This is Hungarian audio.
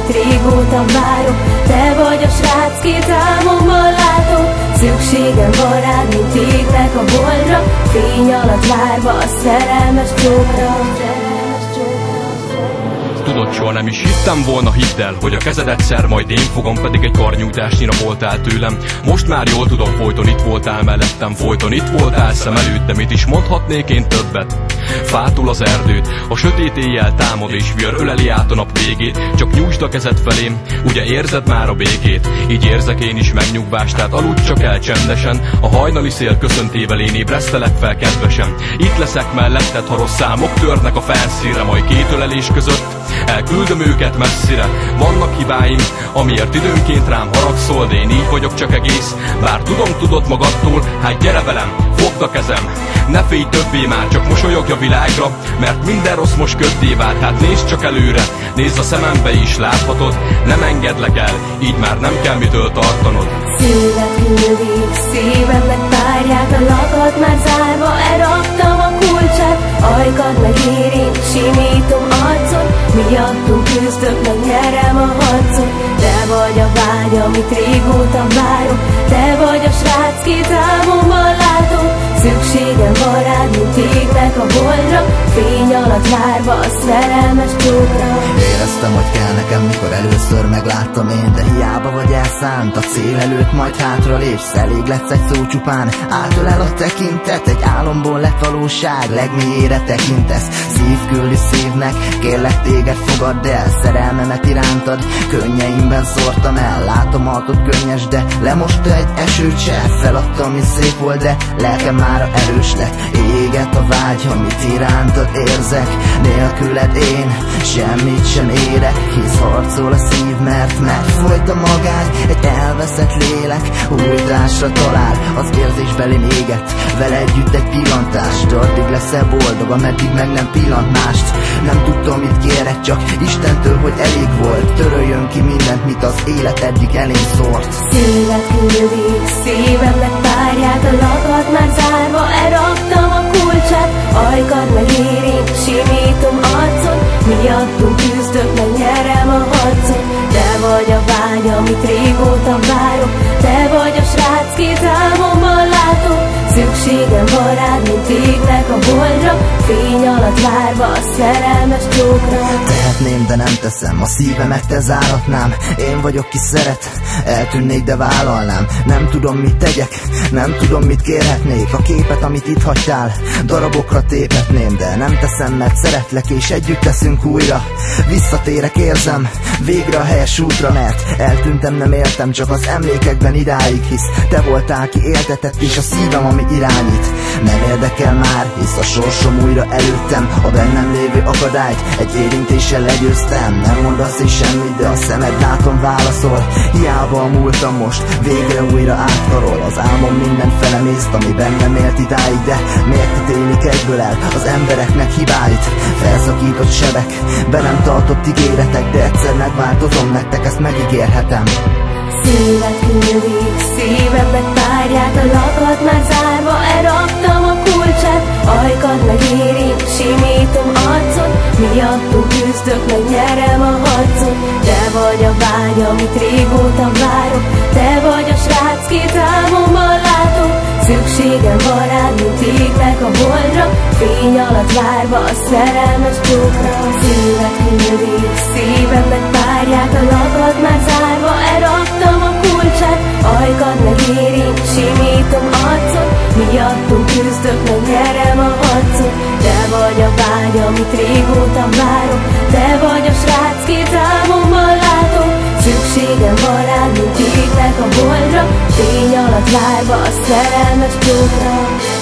amit régóta várok. Te vagy a srác, két álmomban látom. Szükségem van rád, mint égnek a holdra, fény alatt várva a szerelmes csókra. Tudod, soha nem is hittem volna, hidd el, hogy a kezed egyszer majd én fogom, pedig egy karnyújtásnyira voltál tőlem. Most már jól tudom, folyton itt voltál mellettem, folyton itt voltál szem előtt, de mit is mondhatnék én többet? Fától az erdőt, a sötét éjjel támad és vihar öleli át a nap végét. Csak nyújtsd a kezed felém, ugye érzed már a békét? Így érzek én is megnyugvást, tehát aludj csak el csendesen. A hajnali szél köszöntével én ébresztelek fel kedvesen. Itt leszek melletted, ha rossz számok törnek a felszínre, majd két ölelés között elküldöm őket messzire. Vannak hibáim, amiért időnként rám haragszol, de én így vagyok csak egész. Bár tudom, tudod magadtól, hát gyere velem, fogd a kezem. Ne félj többé már, csak mosolyogj a világra, mert minden rossz most köddé vált. Hát nézd csak előre, nézd a szemembe is, láthatod, nem engedlek el, így már nem kell mitől tartanod. Szélet küldik, szívemnek párját, a lakat már zárva, elraktam a kulcsát. Ajkad megérint, simítom arcon, miattunk küzdök, meg nyerem a harcot. Te vagy a vágy, amit régóta várok, te vagy a srác, két álmomban látom. Szükségem van rád, mint égnek a holdra, fény alatt várva a szerelmes csókra. Éreztem, hogy kell nekem, mikor először megláttam én, de hiába vagy elszánt, a cél előtt majd hátra lépsz. Elég lesz egy szó csupán, átölel a tekintet, egy álomból lett valóság, legmélyére tekintesz. Szív küldi szívnek, kérlek téged fogadd el, szerelmemet irántad, könnyeimben szórtam el. Látom altod könnyes, de lemosta egy esőcsepp, feladtam, mi szép volt, de lelkem mára erős lett. Éget a vágy, amit irántad érzek, nélküled én semmit sem érek. Hisz harcol a szív, mert megfolyt a magány, egy elveszett lélek új társra talál. Az érzésbeli éget, vele együtt egy pillantást, addig leszel boldog, ameddig meg nem pillant mást. Nem tudtam, mit kérek, csak Istentől, hogy elég volt, töröljön ki mindent, mit az élet eddig elém szórt. Szélet küldik, szívemnek párját, a lakat már zárva, elraktam a kulcsát. Ajkad megérint, simítom arcon, miattunk küzdök, meg nyerem a harcot. Te vagy a vágy, amit régóta várok, te vagy a srác, két álmomban látom. Szükségem van rád, mint égnek a holdra, fény alatt várva a szerelmes csókra. Tehetném, de nem teszem, a szívemet te záratnám. Én vagyok, ki szeret, eltűnnék, de vállalnám. Nem tudom, mit tegyek, nem tudom, mit kérhetnék. A képet, amit itt hagytál, darabokra téphetném, de nem teszem, mert szeretlek, és együtt teszünk újra. Visszatérek, érzem, végre a helyes útra, mert eltűntem, nem éltem, csak az emlékekben idáig. Hisz te voltál, ki éltetett, és a szívem, ami irányít. Nem érdekel már, hisz a sorsom újra előttem, a bennem lévő akadályt egy érintéssel legyőztem. Nem mondasz is semmit, de a szemed látom válaszol. Hiába a múltam most, végre újra átkarol. Az álmom minden felemészt, ami bennem élt idáig, de miért ítélik egyből el az embereknek hibáit? Felszakított sebek, be nem tartott ígéretek, de egyszer megváltozom, nektek ezt megígérhetem. Szélet küldik, szívemnek párját, a lakat már zárva, elraktam a kulcsát. Ajkad megérint, simítom arcon, miattunk küzdök, meg nyerem a harcot. Te vagy a vágy, amit régóta várok, te vagy a srác, két álmomban látom. Szükségem van rád, mint égnek a holdra, fény alatt várva a szerelmes csókra. Szélet küldik, szívemnek párját, a lakat már zárva, elraktam a kulcsát. Ajkad megérint, simítom arcon, miattunk küzdök, meg nyerem a harcot. Te vagy a vágy, amit régóta várok, te vagy a srác, két álmomban látom. Szükségem van rád, mint égnek a holdra, fény alatt várva a szerelmes csókra.